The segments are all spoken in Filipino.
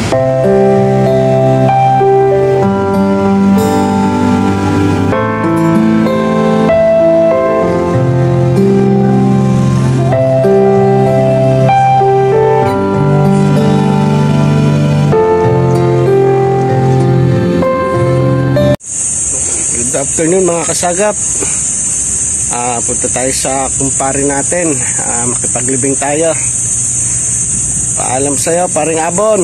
Good afternoon mga kasagap. Punta tayo sa kumpare natin. Makipaglibing tayo. Paalam sa'yo paring Abon.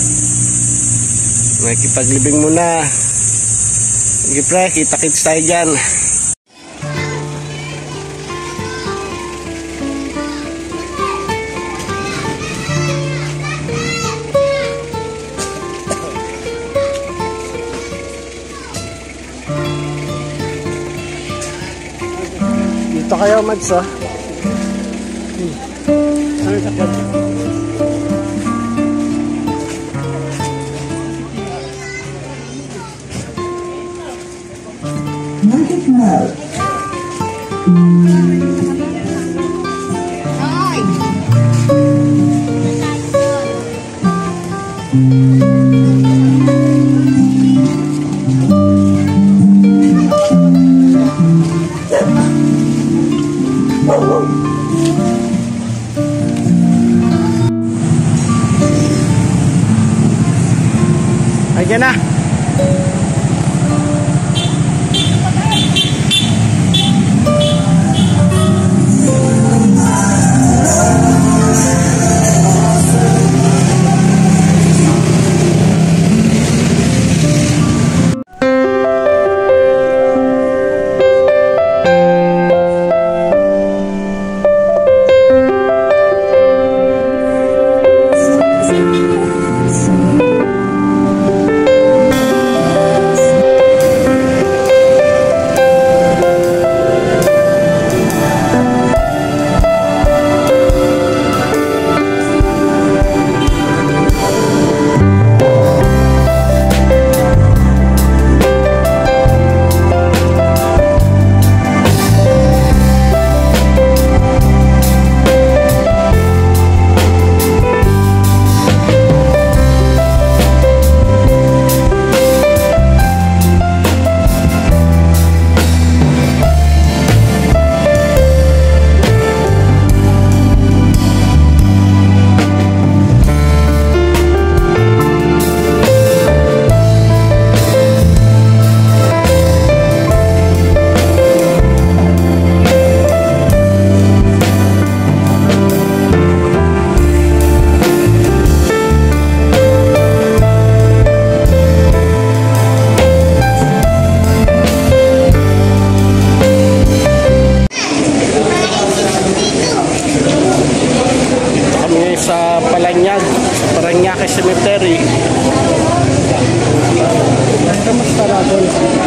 Makipaglibing muna. Sige pre, kita-kits tayo dyan. Dito kayo, Mads, oh. Ano sa kanya? Magic mode. Ayan na. Sa Paranaque Cemetery. Kamusta na doon?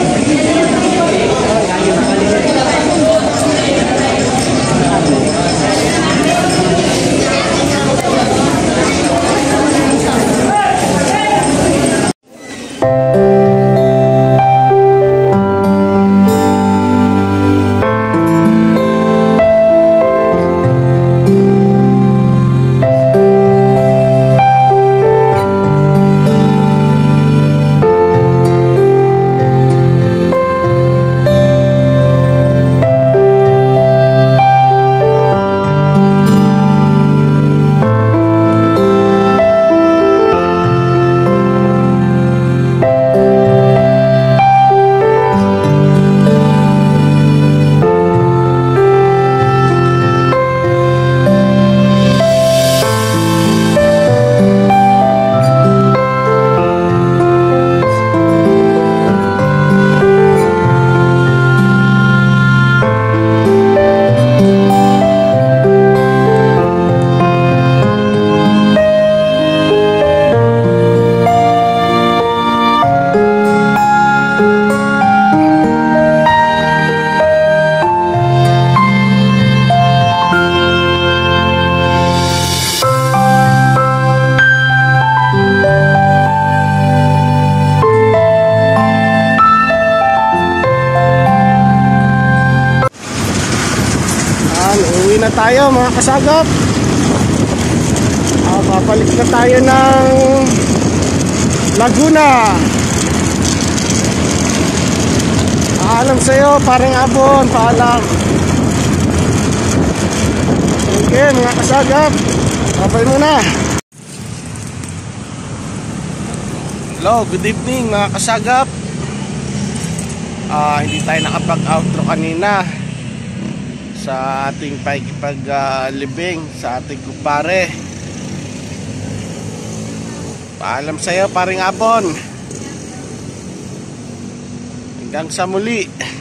Uwi na tayo mga kasagap. Papalit na tayo ng Laguna. Paalam sa'yo, paring Abon. Paalam. Okay, mga kasagap. Babay muna. Hello, good evening mga kasagap. Hindi tayo nakapag-outro kanina sa ating paglibing sa ating kumpare. Paalam sa'yo, paring Abon. Hanggang sa muli.